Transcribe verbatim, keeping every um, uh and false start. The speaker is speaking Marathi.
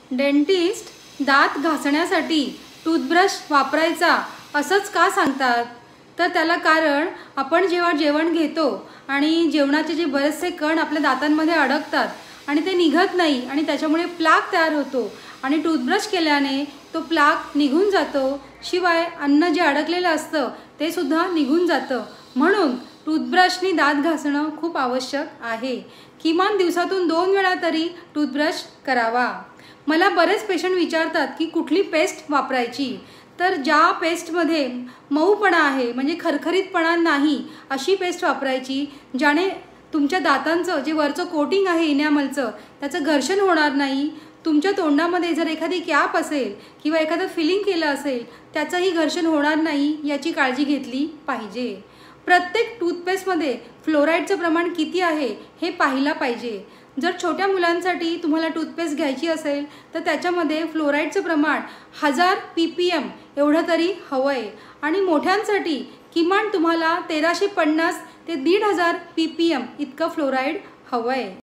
डेंटिस्ट दात घासण्यासाठी टूथब्रश वापरायचा असंच का सांगतात? तर त्याला कारण आपण जेव्हा जेवण घेतो आणि जेवणाचे जे बरेचसे कण आपल्या दातांमध्ये अडकतात आणि ते निघत नाही आणि त्याच्यामुळे प्लाक तयार होतो आणि टूथब्रश केल्याने तो प्लाक निघून जातो. शिवाय अन्न जे अडकलेलं असतं ते सुद्धा निघून जातं. म्हणून टूथब्रशनी दात घासणं खूप आवश्यक आहे. किमान दिवसातून दोन वेळा तरी टूथब्रश करावा. मला बरेच पेशंट विचारतात की कुठली पेस्ट वापरायची. तर ज्या पेस्टमध्ये मऊपणा आहे म्हणजे खरखरीतपणा नाही अशी पेस्ट वापरायची, ज्याने तुमच्या दातांचं जे वरचं कोटिंग आहे इनॅमलचं त्याचं घर्षण होणार नाही. तुमच्या तोंडामध्ये जर एखादी कॅप असेल किंवा एखादं फिलिंग केलं असेल त्याचंही घर्षण होणार नाही याची काळजी घेतली पाहिजे. प्रत्येक टूथपेस्टमध्ये फ्लोराईडचं प्रमाण किती आहे हे पाहिलं पाहिजे. जर छोट्या मुलांसाठी तुम्हाला टूथपेस्ट घ्यायची असेल तर त्याच्यामध्ये फ्लोराईडचं प्रमाण हजार पी पी एम एवढं तरी हवं आहे आणि मोठ्यांसाठी किमान तुम्हाला तेराशे पन्नास ते दीड हजार पी पी एम इतकं फ्लोराईड हवं आहे.